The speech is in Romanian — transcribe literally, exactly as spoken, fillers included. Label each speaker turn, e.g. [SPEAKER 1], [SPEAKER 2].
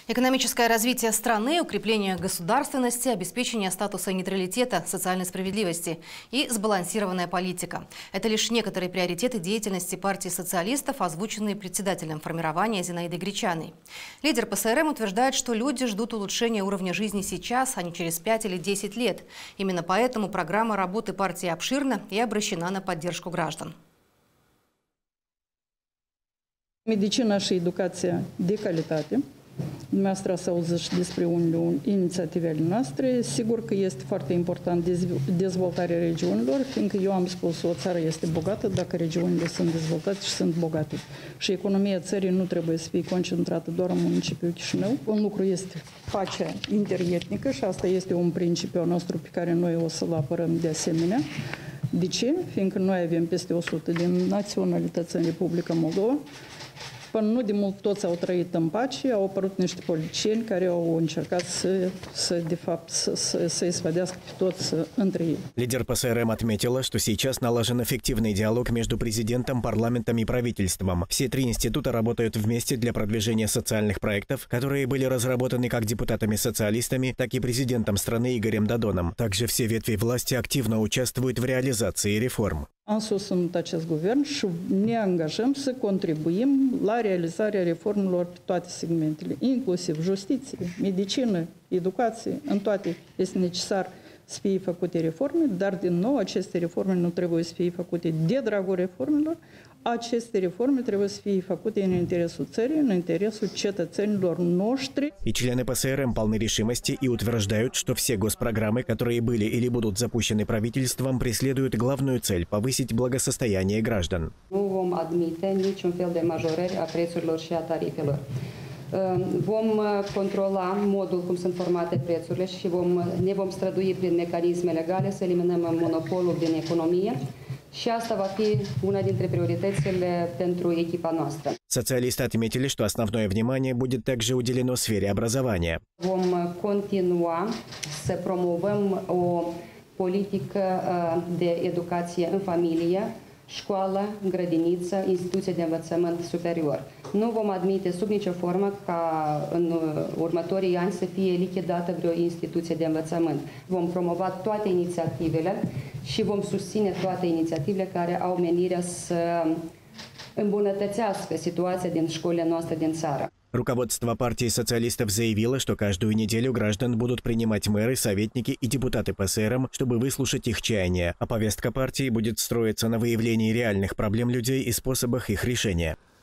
[SPEAKER 1] Экономическое развитие страны, укрепление государственности, обеспечение статуса нейтралитета, социальной справедливости и сбалансированная политика. Это лишь некоторые приоритеты деятельности партии социалистов, озвученные председателем формирования Зинаидой Гречаной. Лидер ПСРМ утверждает, что люди ждут улучшения уровня жизни сейчас, а не через пять или десять лет. Именно поэтому программа работы партии обширна и обращена на поддержку граждан.
[SPEAKER 2] Medicina și educația de calitate. Dumneavoastră ați auzit și despre unele inițiativele noastre. Sigur că este foarte important dezvoltarea regiunilor, fiindcă eu am spus că o țară este bogată dacă regiunile sunt dezvoltate și sunt bogate. Și economia țării nu trebuie să fie concentrată doar în municipiul Chișinău. Un lucru este pacea interetnică și asta este un principiu al nostru pe care noi o să-l apărăm de asemenea. De ce? Fiindcă noi avem peste o sută de naționalități în Republica Moldova. Până nu de mult toți au trăit în pace, au apărut niște politicieni care au încercat să, să de fapt, să, să, să изводясcă pe toți între ei.
[SPEAKER 3] Лидер ПСРМ отметила, что сейчас налажен эффективный диалог между президентом, парламентом и правительством. Все три института работают вместе для продвижения социальных проектов, которые были разработаны как депутатами-социалистами, так и президентом страны Игорем Додоном. Также все ветви власти активно участвуют в реализации реформ.
[SPEAKER 2] Am susținut acest guvern și ne angajăm să contribuim la realizarea reformelor pe toate segmentele, inclusiv justiție, medicină, educație, în toate este necesar să fie făcute reforme, dar din nou aceste reforme nu trebuie să fie făcute de dragul reformelor, aceste reforme trebuie să fie făcute în interesul țării, în interesul cetățenilor noștri.
[SPEAKER 3] И члены ПСРМ полны решимости и утверждают, что все госпрограммы, которые были или будут запущены правительством, преследуют главную цель – повысить благосостояние граждан.
[SPEAKER 4] Nu vom admite niciun fel de majorări a prețurilor și a tarifelor. Vom controla modul cum sunt formate prețurile și vom, ne vom strădui prin mecanisme legale să eliminăm monopolul din economie. Și asta va fi una dintre prioritățile pentru echipa noastră.
[SPEAKER 3] Социалисты отметили, что основное внимание будет также уделено сфере образования.
[SPEAKER 4] Vom continua să promovăm o politică de educație în familie, școală, grădiniță, instituție de învățământ superior. Nu vom admite sub nicio formă ca în următorii ani să fie lichidată vreo instituție de învățământ. Vom promova toate inițiativele și vom susține toate inițiativele care au menirea să îmbunătățească situația din școlile noastre din țară.
[SPEAKER 3] Руководство партии социалистов заявило, что каждую неделю граждан будут принимать мэры, советники и депутаты ПСРМ, чтобы выслушать их чаяния, а повестка партии будет строиться на выявлении реальных проблем людей и способах их решения.